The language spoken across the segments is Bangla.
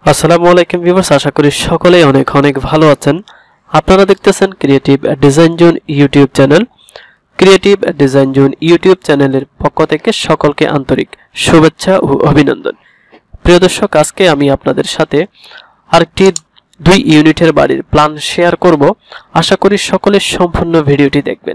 আসসালামু আলাইকুম ভিউয়ার্স, আশা করি সকলেই অনেক অনেক ভালো আছেন। আপনারা দেখতেছেন creative design zone YouTube channel. Creative design zone YouTube চ্যানেলের পক্ষ থেকে সকলকে আন্তরিক শুভেচ্ছা ও অভিনন্দন। প্রিয় দর্শক, আজকে আমি আপনাদের সাথে আরেকটি 2 ইউনিটের বাড়ির প্ল্যান শেয়ার করব। আশা করি সকলে সম্পূর্ণ ভিডিওটি দেখবেন।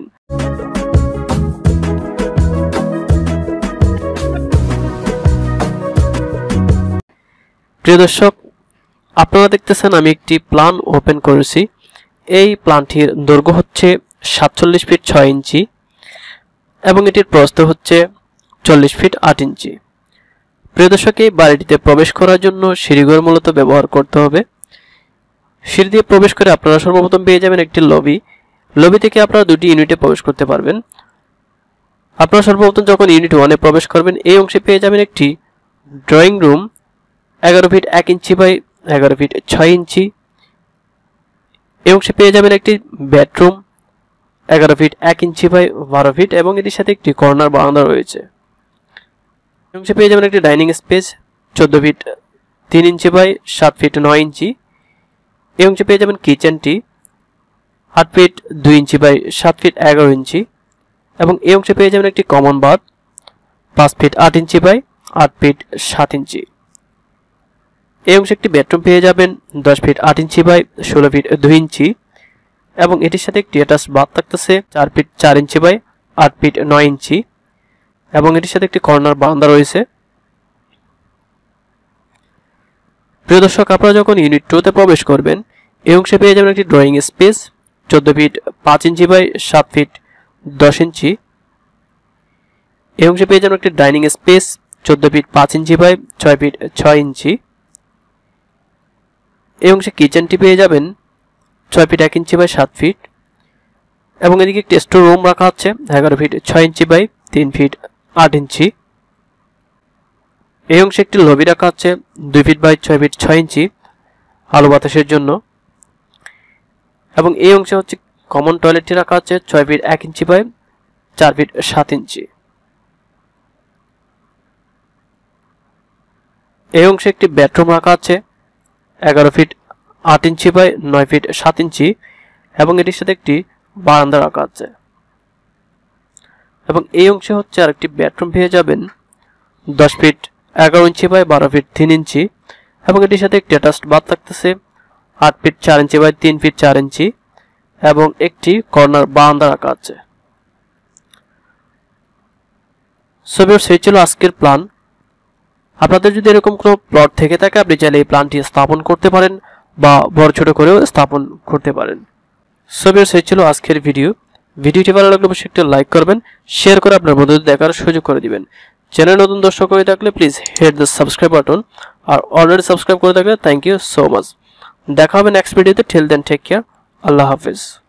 প্রিয় দর্শক, আপনারা দেখতেছেন আমি একটি প্ল্যান ওপেন করেছি। এই প্ল্যানটির দৈর্ঘ্য হচ্ছে 47 ফিট 6 ইঞ্চি এবং এটির প্রস্থ হচ্ছে 40 ফিট 8 ইঞ্চি। প্রিয় দর্শক, এই বাড়িটিতে প্রবেশ করার জন্য সিঁড়িঘর মূলত ব্যবহার করতে হবে। সিঁড়ি দিয়ে প্রবেশ করে আপনারা সর্বপ্রথম পেয়ে যাবেন একটি লবি। লবি থেকে আপনারা 2টি ইউনিটে প্রবেশ করতে পারবেন। আপনারা সর্বপ্রথম যখন ইউনিট 1-এ প্রবেশ করবেন, এই অংশে পেয়ে যাবেন একটি ড্রয়িং রুম 11 ফিট 1 ইঞ্চি বাই 11 ফিট 6 ইঞ্চি। এই অংশে পেয়ে যাবেন একটি বেডরুম 11 ফিট 1 ইঞ্চি বাই 12 ফিট এবং এটির সাথে একটি কর্নার বারান্দা রয়েছে। এই অংশে পেয়ে যাবেন একটি ডাইনিং স্পেস 14 ফিট 3 ইঞ্চি বাই 7 ফিট 9 ইঞ্চি। এই অংশে পেয়ে যাবেন কিচেনটি 8 ফিট 2 ইঞ্চি বাই 7 ফিট 11 ইঞ্চি এবং এই অংশে পেয়ে যাবেন একটি কমন বাথ 5 ফিট 8 ইঞ্চি বাই 8 ফিট 7 ইঞ্চি। এই অংশে একটি বেডরুম পেয়ে যাবেন 10 ফিট 8 ইঞ্চি বাই 16 ফিট 2 ইঞ্চি এবং এটির সাথে একটি অ্যাটাচড বাথ থাকতেছে 4 ফিট 4 ইঞ্চি বাই 8 ফিট 9 ইঞ্চি এবং এটির সাথে একটি কর্নার বারান্দা রয়েছে। প্রিয় দর্শক, আপনারা যখন ইউনিট 2-তে প্রবেশ করবেন, এই অংশে পেয়ে যাবেন একটি ড্রয়িং স্পেস 14 ফিট 5 ইঞ্চি বাই 7 ফিট 10 ইঞ্চি। এই অংশে পেয়ে যাবেন একটি ডাইনিং স্পেস 14 ফিট 5 ইঞ্চি বাই 6 ফিট 6 ইঞ্চি। এই অংশে কিচেনটি পেয়ে যাবেন 6 ফিট 1 ইঞ্চি বাই 7 ফিট এবং এদিকে একটি স্টোর রুম রাখা আছে 11 ফিট 6 ইঞ্চি বাই 3 ফিট 8 ইঞ্চি। এই অংশে একটি লবি রাখা আছে 2 ফিট বাই 6 ফিট 6 ইঞ্চি আলো বাতাসের জন্য এবং এই অংশে হচ্ছে কমন টয়লেটটি রাখা আছে 6 ফিট 1 ইঞ্চি বাই 4 ফিট 7 ইঞ্চি। এই অংশে একটি বেডরুম রাখা আছে 11 ফিট 8 ইঞ্চি বাই 9 ফিট 7 ইঞ্চি এবং এটির সাথে একটি বারান্দা রাখা আছে এবং এই অংশে হচ্ছে আরেকটি বেডরুম পেয়ে যাবেন 10 ফিট 11 ইঞ্চি বাই 12 ফিট 3 ইঞ্চি এবং এটির সাথে একটি অ্যাটাচড বাথ থাকতেছে 8 ফিট 4 ইঞ্চি বাই 3 ফিট 4 ইঞ্চি এবং একটি কর্নার বারান্দা রাখা আছে। সো ভিউয়ার্স, এই ছিল আজকের প্ল্যান। আপনাদের যদি এরকম কোনো প্লট থেকে থাকে, আপনি চাইলে এই প্ল্যানটি স্থাপন করতে পারেন বা বড় ছোট করেও স্থাপন করতে পারেন। সো ভিউয়ার্স, এই ছিল আজকের ভিডিওটি ভালো লাগলে অবশ্যই একটু লাইক করবেন, শেয়ার করে আপনার বন্ধুদের দেখার সুযোগ করে দিবেন। চ্যানেল নতুন দর্শক হয়ে থাকলে please hit the subscribe button, আর অলরেডি সাবস্ক্রাইব করে থাকলে থ্যাংক ইউ সো মাচ। দেখা হবে নেক্সট ভিডিওতে। টিল দেন টেক কেয়ার, আল্লাহ হাফেজ।